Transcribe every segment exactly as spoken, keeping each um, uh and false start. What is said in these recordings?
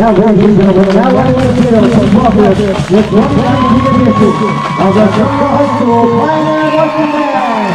Now, ladies and gentlemen, now running in the field from Somerville with twenty-nine edition of the Somerville High School Pioneer Marching Band.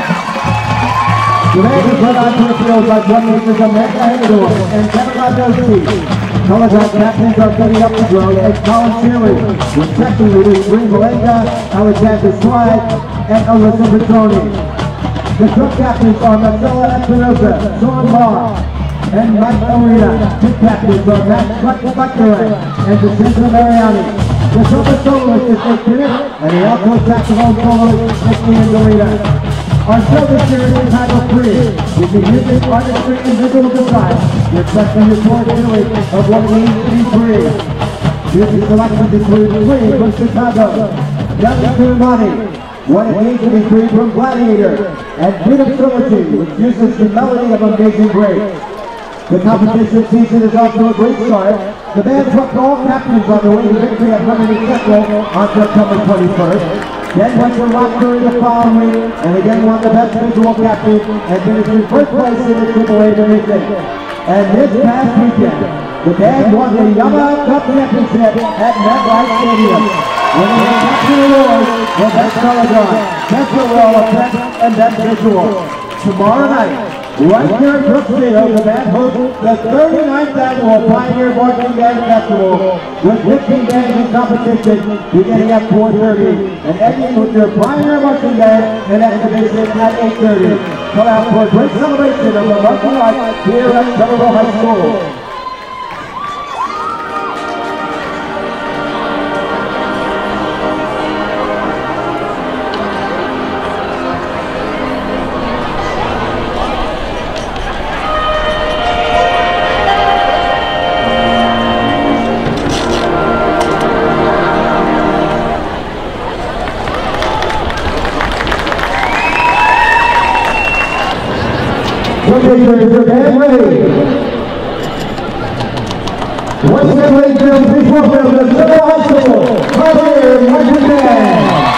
Today is led on to the field by drum majors Amanda Hagedorn and Kevin Rodowski. Color guard captains are getting up the drum as Colin Shealy, with section leaders Bree Malenga, Alexander Slide, and Alyssa Petroni. The drum captains are Marcella Espinosa, Sean Barr, and Mike Arena. Two captains are Matt Buckner and Jacinta Mariani. The trumpet soloist is Nick Bennett, and the alto saxophone soloist is Nick Angelina. Our show this year is entitled Free, which is music, artistry, and visual design, reflecting the core feeling of what it means to be free. Music selections include Free from Chicago, Young Money, What It Means to Be Free from Gladiator, and Freedom Trilogy, which uses the melody of Amazing Grace. The competition season is off to a great start. The band swept all captains on the way to victory at Harmony Central on September twenty-first. Then went to Rockbury the following week, and again won the best visual captain and finished in first place in the Triple A division. And this past weekend, the band won the Yamaha Cup Championship at MetLife Stadium, winning the captain award for Best Color Guard, Best Overall Effect, and Best Visual. Tomorrow night, right here in Brookfield, the band hosts the thirty-ninth annual Pioneer Marching Band Festival with fifteen bands in competition beginning at four thirty and ending with your Pioneer Marching Band and exhibition at eight thirty. Come out for a great celebration of the marching arts here at Somerville High School. Is your band ready? Once again, ladies and gentlemen, please welcome the Somerville High School Pioneer Marching Band.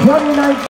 twenty nineteen.